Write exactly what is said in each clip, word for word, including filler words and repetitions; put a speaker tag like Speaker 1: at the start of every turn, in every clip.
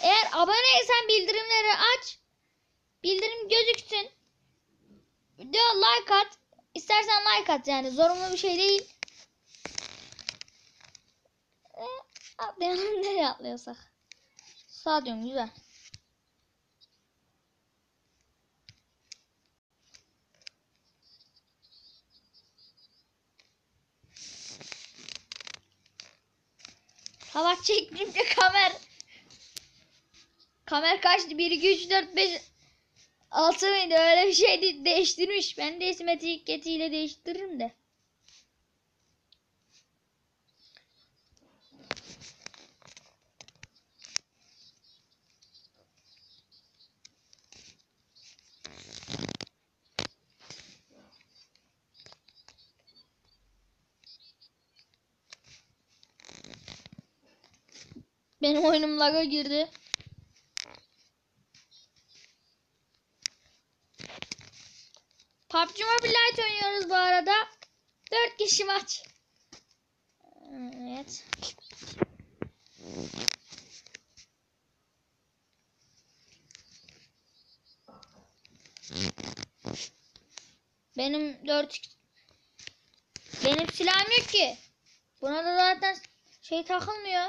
Speaker 1: Eğer aboneysen bildirimleri aç. Bildirim gözüksün. Video like at. İstersen like at yani. Zorunlu bir şey değil. E, atlayalım nereye atlıyorsak. Stadyum güzel. Hava çektiğimde kamer. Kamer kaçtı? bir, iki, üç, dört, beş, altı mıydı? Öyle bir şey değiştirmiş. Ben de isim etiketiyle değiştiririm de. Benim oyunum lag'a girdi. P U B G Mobile Lite oynuyoruz bu arada. dört kişi maç. Evet. Benim dört Benim silahım yok ki. Buna da zaten şey takılmıyor.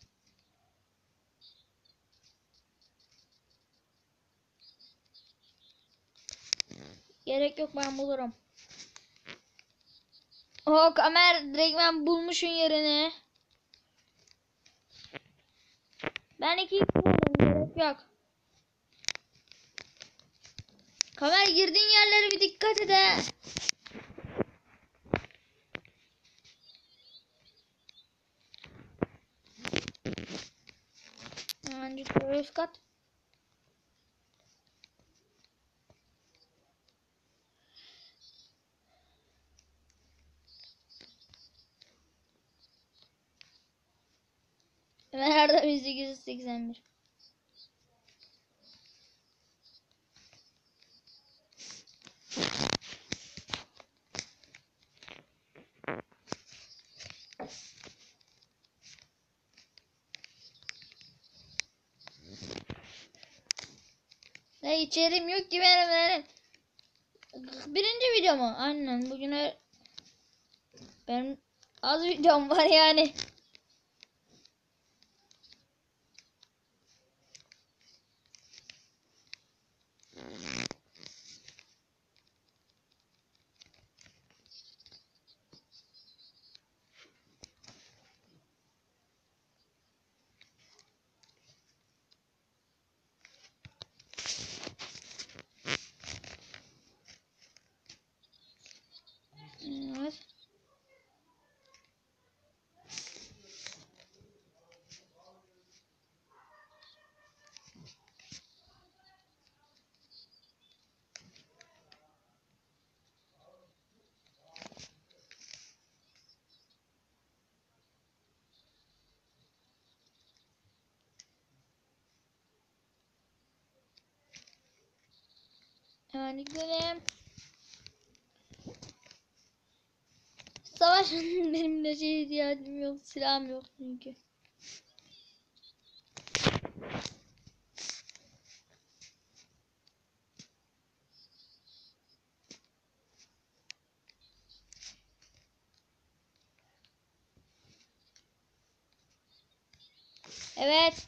Speaker 1: Gerek yok, ben bulurum. O kamer direkt ben bulmuşun yerini. Ben iki buldum, gerek yok. Kamer girdiğin yerlere bir dikkat et he. Önce üst kat. Nerede bin sekiz yüz seksen bir? Ne içerim yok ki benim benim. Birinci video mu? Aynen, bugün benim az videom var yani. Evet. Hemen gidelim. Savaş benim de şey ihtiyacım yok. Silahım yok çünkü. Evet.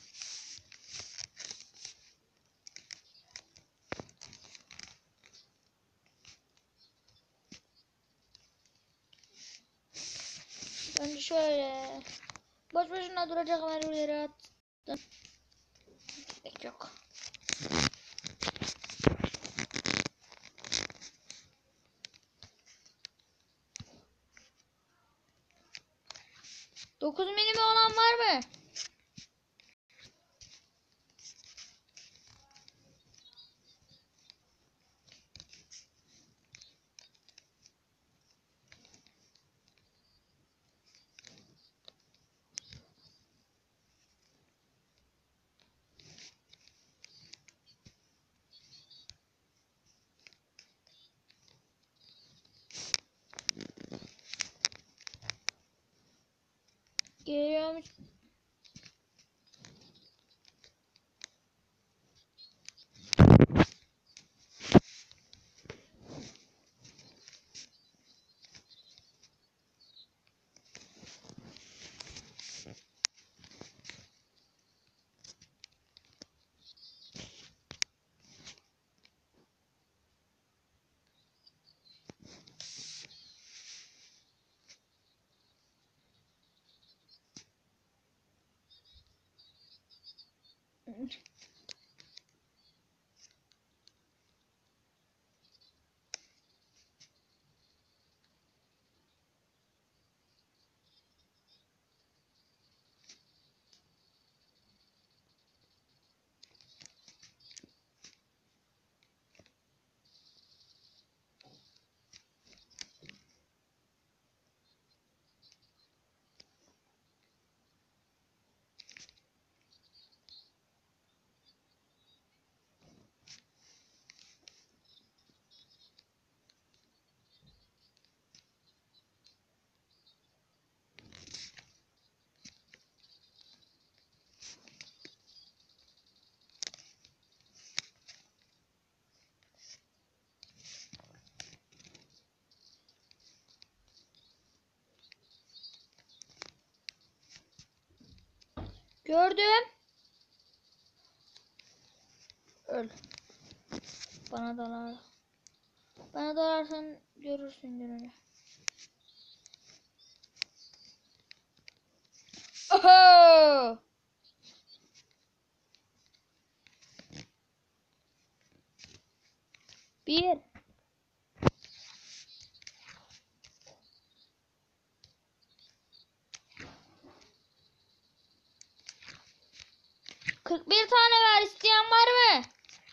Speaker 1: Önce şöyle. Boş boşuna duracak ama yere attım. Gerek yok. dokuz milimi olan var mı? Geliyormuş. Gördüm. Öl. Bana dalar. Bana dalarsan görürsün gününü. Oho! Bir. Kırk bir tane ver, isteyen var mı?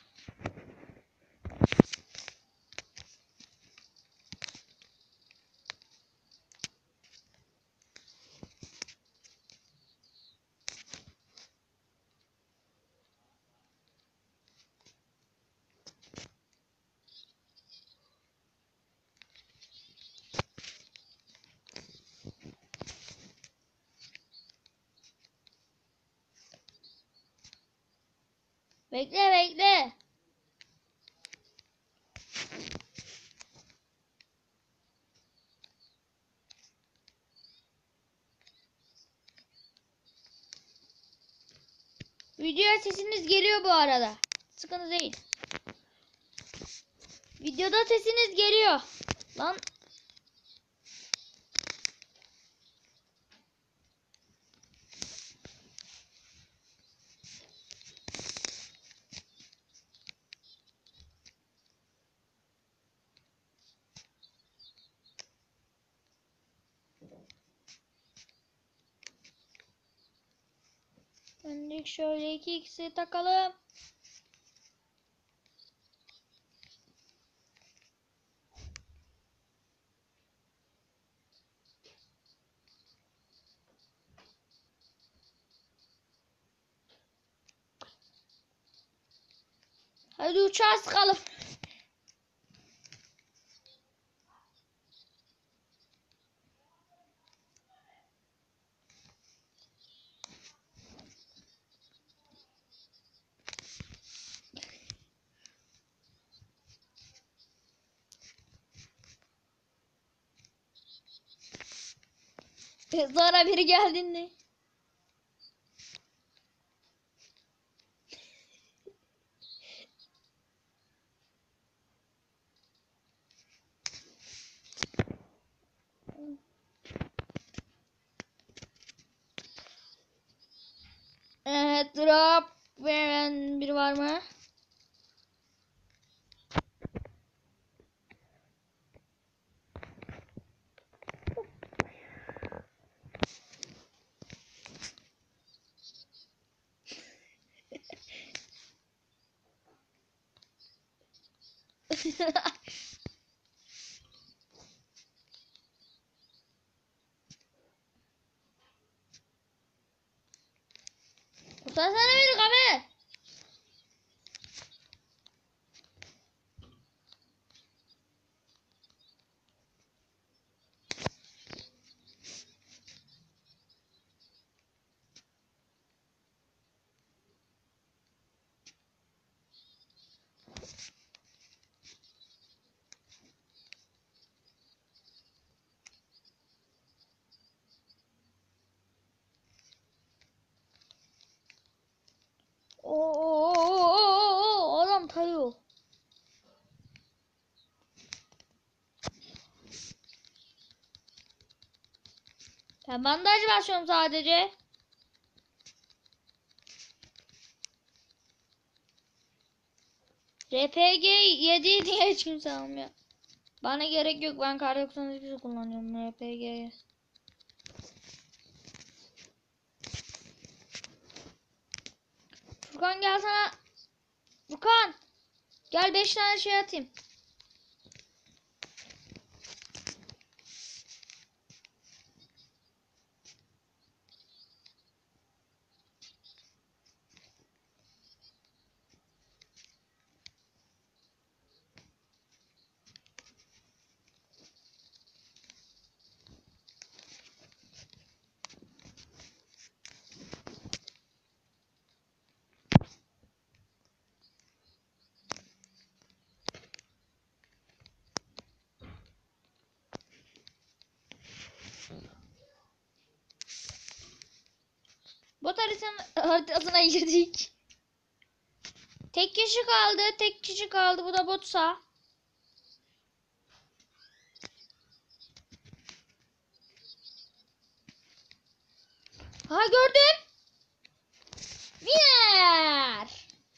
Speaker 1: Bekle bekle. Videoya sesiniz geliyor bu arada. Sıkıntı değil. Videoda sesiniz geliyor. Lan. Önlük şöyle iki ikisi takalım. Hadi uçağa sıkalım. Sonra biri geldiğinde. Evet, drop veren biri var mı? Kurtarsana beni Kamer. Oo, adam tarıyor. Ben bandaj basıyorum sadece. R P G yedi diye hiç kimse almıyor. Bana gerek yok. Ben kar doksan sekizi kullanıyorum R P G'ye. Furkan gel sana. Furkan. Gel beş tane şey atayım. Bot haritanın haritasına girdik. Tek kişi kaldı. Tek kişi kaldı. Bu da botsa. Ha gördüm. Winner.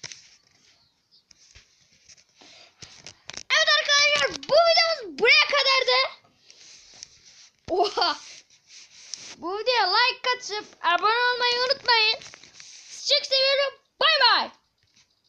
Speaker 1: Evet arkadaşlar bu videomuz buraya kadardı. Oha. Bu videoya like atıp abone olmayı unutmayın. Sizi çok seviyorum. Bay bay.